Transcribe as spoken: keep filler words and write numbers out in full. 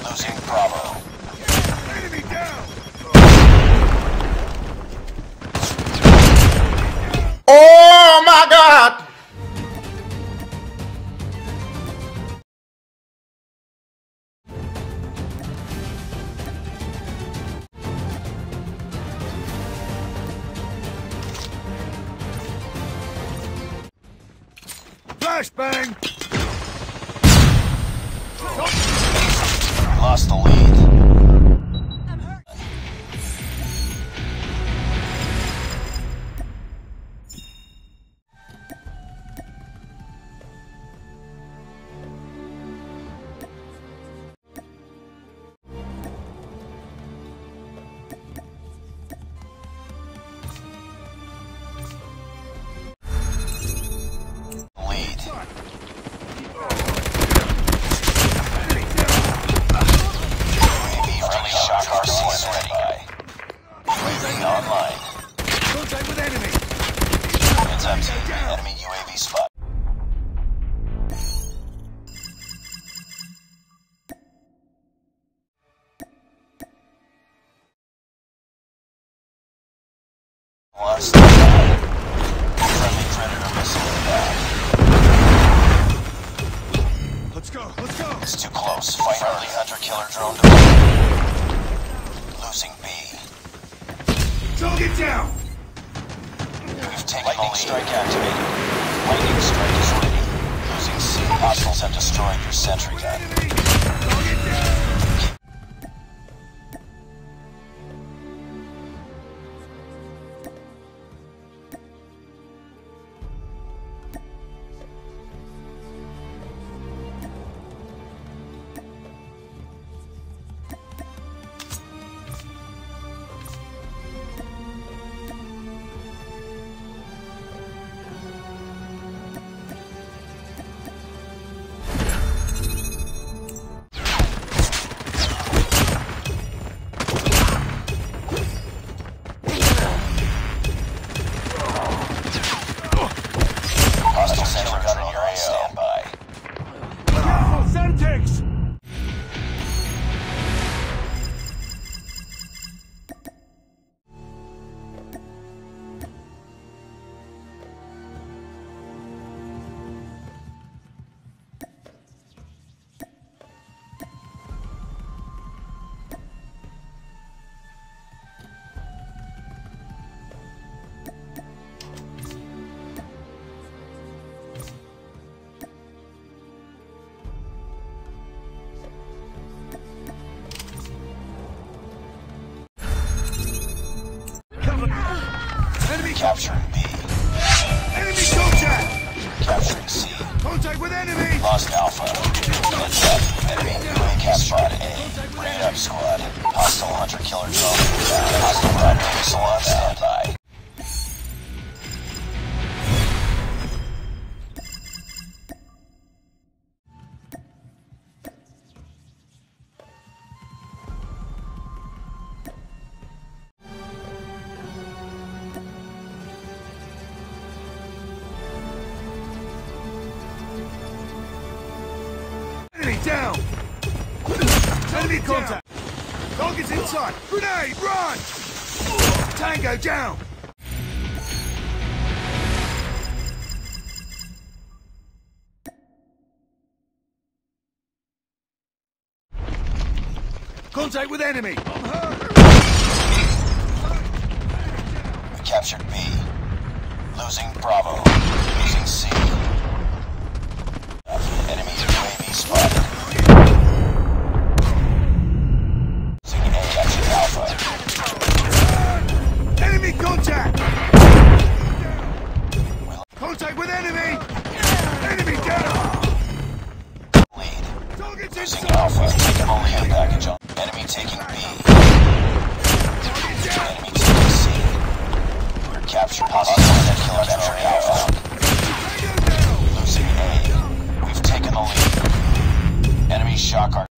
Losing Bravo. Enemy down! Oh my God! Flashbang! Lost the lead. Enemy U A V spot. Lost. Friendly Predator missile inbound. Let's go, let's go! It's too close. Fight early hunter-killer drone deployed. Losing B. Target down! We've taken Lightning strike activated. Lightning strike is ready. Losing C. Hostiles have destroyed your sentry gun. Target down! Capturing B. Enemy contact! Capturing C. Contact with enemy! Lost Alpha. Heads up. Enemy U A V captured A. Bring it up, squad. Hostile hunter-killer drone. Hostile Bravo missile on standby. Enemy down! Enemy contact! Target's inside! Grenade, run! Tango down! Contact with enemy! I'm hurt! We captured B. Losing Bravo. Losing C. Enemy U A V spotted. Losing A. Captured Alpha. Enemy contact! Contact with enemy! Enemy down! Lead. Target's Losing inside! Alpha. Taking only a package on. Enemy taking B. Enemy taking C. We're captured. Hostile killer capturing Alpha. Losing A. We've taken the lead. Enemy shock our